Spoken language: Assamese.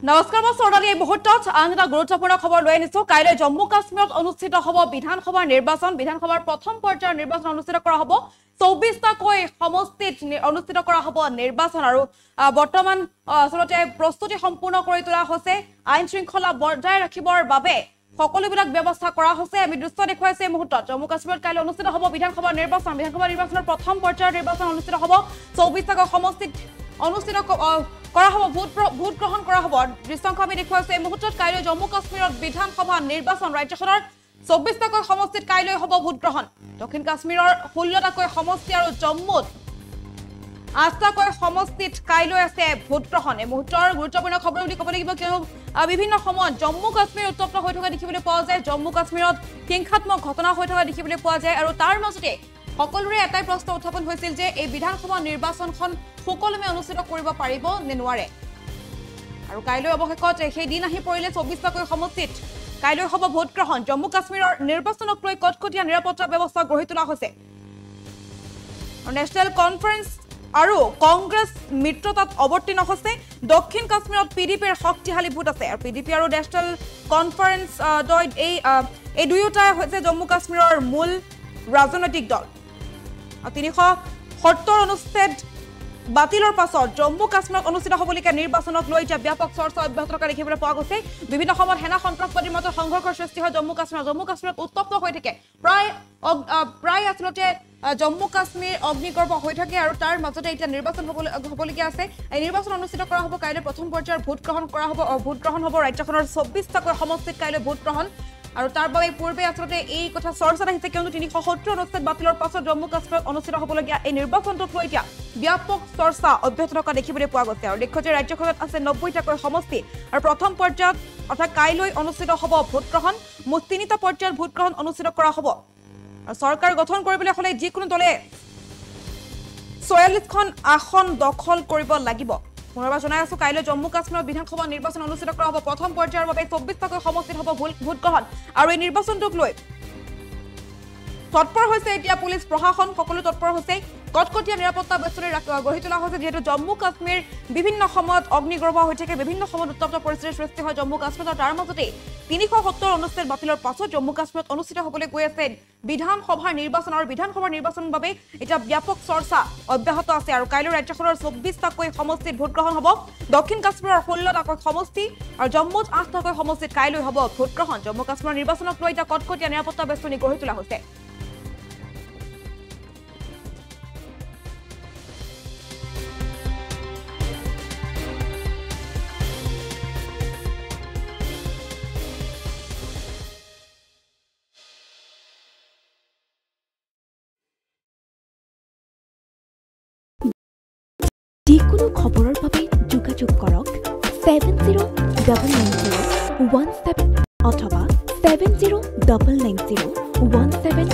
নমস্কাৰ মই সৰদালি এই মুহূৰ্তত আন এটা গুৰুত্বপূৰ্ণ খবৰ লৈ আনিছো কাইলৈ জম্মু কাশ্মীৰত অনুষ্ঠিত হ'ব বিধানসভাৰ নিৰ্বাচন বিধানসভাৰ প্ৰথম পৰ্যায়ৰ নিৰ্বাচন অনুষ্ঠিত কৰা হ'ব 24টাকৈ সমষ্টিত অনুষ্ঠিত কৰা হ'ব নিৰ্বাচন আৰু বৰ্তমান আসলতে প্ৰস্তুতি সম্পূৰ্ণ কৰি তোলা হৈছে আইন শৃংখলা বজাই ৰাখিবৰ বাবে সকলোবিলাক ব্যৱস্থা কৰা হৈছে আমি দৃশ্য দেখুৱাইছে এই মুহূৰ্তত জম্মু কাশ্মীৰত কাইলৈ অনুষ্ঠিত হ'ব বিধানসভাৰ নিৰ্বাচনৰ প্ৰথম পৰ্যায়ৰ নিৰ্বাচন অনুষ্ঠিত হ'ব 24টাকৈ সমষ্টিত অনুষ্ঠিত কৰা হ'ব ভোট গ্ৰহণ কৰা হ'ব দৃশ্যংশ আমি দেখুৱাইছে এই মুহূৰ্তত কাইলৈ জম্মু কাশ্মীৰত বিধানসভা নিৰ্বাচন ৰাজ্যখনৰ 24টাকৈ সমষ্টিত কাইলৈ হ'ব ভোট গ্ৰহণ দক্ষিণ কাশ্মীৰৰ 16টাকৈ সমষ্টি আৰু জম্মুত 8টাকৈ সমষ্টিত কাইলৈ আছে ভোট গ্ৰহণ এই মুহূৰ্তৰ গুৰুত্বপূৰ্ণ খবৰ বুলি ক'ব লাগিব কিয়নো বিভিন্ন সময়ত জম্মু কাশ্মীৰ উত্তপ্ত হৈ থকা দেখিবলৈ পোৱা যায় জম্মু কাশ্মীৰত হিংসাত্মক ঘটনা হৈ থকা দেখিবলৈ পোৱা যায় আৰু তাৰ মাজতে সকলোৰে এটাই প্ৰশ্ন উত্থাপন হৈছিল যে এই বিধানসভা নিৰ্বাচনখন সকলোৱে অনুষ্ঠিত কৰিব পাৰিব নে নোৱাৰে আৰু কাইলৈ অৱশেষত সেই দিন আহি পৰিলে 24টাকৈ সমষ্টিত কাইলৈ হ'ব ভোট গ্ৰহণ জম্মু কাশ্মীৰৰ নিৰ্বাচনক লৈ কটকটীয়া নিৰাপত্তা ব্যৱস্থা গঢ়ি তোলা হৈছে নেশ্যনেল কনফাৰেন্স আৰু কংগ্ৰেছ মিত্ৰতাত অৱতীৰ্ণ হৈছে দক্ষিণ কাশ্মীৰত পিডিপিৰ শক্তিশালী ভোট আছে আৰু পিডিপি আৰু নেশ্যনেল কনফাৰেন্স এই দুয়োটাই হৈছে জম্মু কাশ্মীৰৰ মূল ৰাজনৈতিক দল 370 অনুচ্ছেদ বাতিলৰ পাছত জম্মু কাশ্মীৰত অনুষ্ঠিত হ'বলগীয়া নিৰ্বাচনক লৈ এতিয়া ব্যাপক চৰ্চা অব্যাহত থকা দেখিবলৈ পোৱা গৈছে বিভিন্ন সময়ত সেনা সন্ত্ৰাসবাদীৰ মাজত সংঘৰ্ষৰ সৃষ্টি হয় জম্মু কাশ্মীৰত উত্তপ্ত হৈ থাকে প্ৰায় আসলতে জম্মু কাশ্মীৰ অগ্নিগৰ্ভ হৈ থাকে আৰু তাৰ মাজতে এতিয়া নিৰ্বাচন হ'বলগীয়া আছে এই নিৰ্বাচন অনুষ্ঠিত কৰা হ'ব কাইলৈ প্ৰথম পৰ্যায়ৰ ভোট গ্ৰহণ হ'ব ৰাজ্যখনৰ 24টাকৈ সমষ্টিত কাইলৈ ভোট গ্ৰহণ আৰু তাৰ বাবে পূৰ্বে আসলতে এই কথা চৰ্চাত আহিছে কিয়নো 370 অনুচ্ছেদ বাতিলৰ পাছত জম্মু কাশ্মীৰত অনুষ্ঠিত হ'বলগীয়া এই নিৰ্বাচনটোক লৈ এতিয়া ব্যাপক চৰ্চা অব্যাহত থকা দেখিবলৈ পোৱা গৈছে আৰু দেখুৱাই যে ৰাজ্যখনত আছে 90টাকৈ সমষ্টি আৰু প্ৰথম পৰ্যায়ত অৰ্থাৎ কাইলৈ অনুষ্ঠিত হ'ব ভোট গ্ৰহণ মুঠ 3টা পৰ্যায়ত ভোট গ্ৰহণ অনুষ্ঠিত কৰা হ'ব আৰু চৰকাৰ গঠন কৰিবলৈ হ'লে যিকোনো দলে 44খন আসন দখল কৰিব লাগিব পুনৰবাৰ জনাই আছো কাইলৈ জম্মু কাশ্মীৰত বিধানসভা নিৰ্বাচন অনুষ্ঠিত কৰা হ'ব প্ৰথম পৰ্যায়ৰ বাবে 24টাকৈ সমষ্টিত হ'ব ভোট গ্ৰহণ আৰু এই নিৰ্বাচনটোক লৈ তৎপৰ হৈছে এতিয়া পুলিচ প্ৰশাসন সকলো তৎপৰ হৈছে কটকটীয়া নিৰাপত্তা ব্যৱস্থা গঢ়ি তোলা হৈছে যিহেতু জম্মু কাশ্মীৰ বিভিন্ন সময়ত অগ্নিগৰ্ভ হৈ থাকে বিভিন্ন সময়ত উত্তপ্ত পৰিস্থিতিৰ সৃষ্টি হয় জম্মু কাশ্মীৰত তাৰ মাজতে 370 অনুচ্ছেদ বাতিলৰ পাছত জম্মু কাশ্মীৰত অনুষ্ঠিত হ'বলৈ গৈ আছে বিধানসভাৰ নিৰ্বাচন আৰু বিধানসভাৰ নিৰ্বাচনৰ বাবে এতিয়া ব্যাপক চৰ্চা অব্যাহত আছে আৰু কাইলৈ ৰাজ্যখনৰ 24টাকৈ সমষ্টিত ভোট গ্ৰহণ হ'ব দক্ষিণ কাশ্মীৰৰ 16টাকৈ সমষ্টি আৰু জম্মুত 8টাকৈ সমষ্টিত কাইলৈ হ'ব ভোট গ্ৰহণ জম্মু কাশ্মীৰৰ নিৰ্বাচনক লৈ এতিয়া কটকটীয়া নিৰাপত্তা ব্যৱস্থা গঢ়ি তোলা হৈছে যিকোনো খবৰৰ বাবে যোগাযোগ কৰক 709901 অথবা 709901